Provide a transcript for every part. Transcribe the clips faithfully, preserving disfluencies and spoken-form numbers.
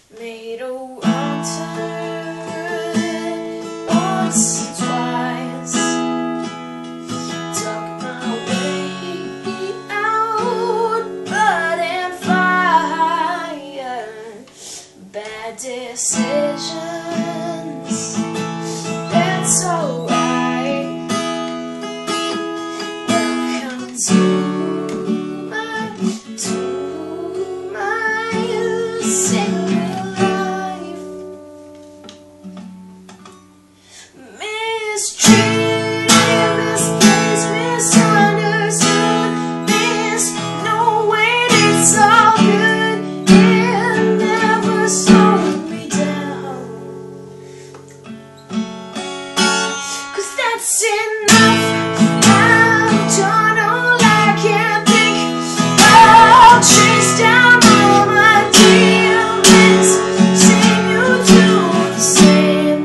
Made a wrong turn once or twice. Took my way out, blood and fire. Bad decisions, that's alright. Welcome to my, to my single life. Mistreated, misplaced, misunderstood, misknown, it's all good. It never slowed me down, 'cause that's enough. I've done all I can think. I'll chase down all my demons, sing you to the same.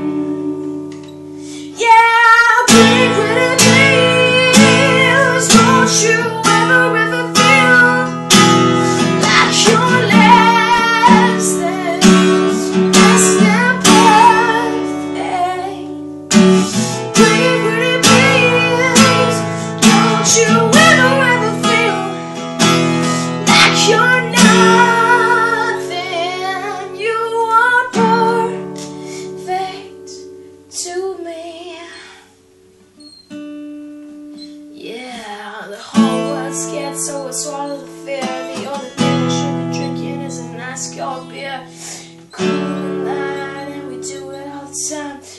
Yeah, pretty, pretty please, won't you ever, ever feel like you're less than, less than perfect? Pretty, pretty please, don't you ever, ever feel like you're nothing? You are perfect to me. Yeah, the whole world's scared, so I swallow the fear. The only thing I should be drinking is a nice cold beer. Cool and light, and we do it all the time.